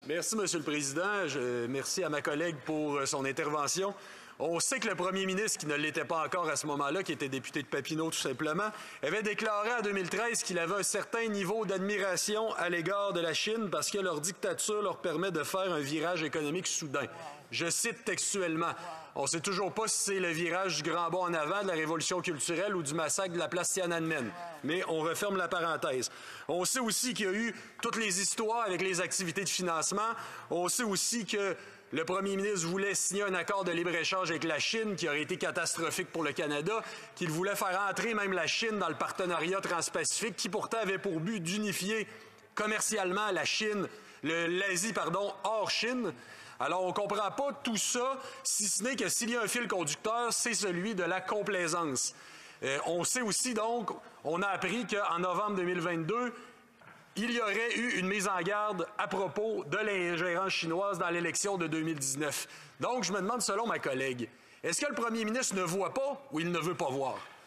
Merci, M. le Président. Merci à ma collègue pour son intervention. On sait que le premier ministre, qui ne l'était pas encore à ce moment-là, qui était député de Papineau tout simplement, avait déclaré en 2013 qu'il avait un certain niveau d'admiration à l'égard de la Chine parce que leur dictature leur permet de faire un virage économique soudain. Je cite textuellement. On ne sait toujours pas si c'est le virage du grand bond en avant de la révolution culturelle ou du massacre de la place Tiananmen. Mais on referme la parenthèse. On sait aussi qu'il y a eu toutes les histoires avec les activités de financement. On sait aussi que le premier ministre voulait signer un accord de libre-échange avec la Chine qui aurait été catastrophique pour le Canada, qu'il voulait faire entrer même la Chine dans le partenariat transpacifique qui pourtant avait pour but d'unifier commercialement la Chine, l'Asie, hors Chine. Alors, on ne comprend pas tout ça, si ce n'est que s'il y a un fil conducteur, c'est celui de la complaisance. On sait aussi, donc, on a appris qu'en novembre 2022, il y aurait eu une mise en garde à propos de l'ingérence chinoise dans l'élection de 2019. Donc, je me demande, selon ma collègue, est-ce que le premier ministre ne voit pas ou il ne veut pas voir?